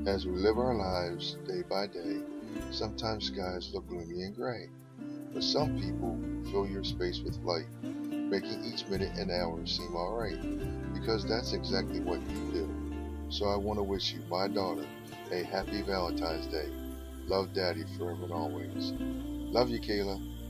As we live our lives day by day, sometimes skies look gloomy and gray, but some people fill your space with light, making each minute and hour seem alright, because that's exactly what you do. So I want to wish you, my daughter, a happy Valentine's Day. Love Daddy forever and always. Love you, Kayla.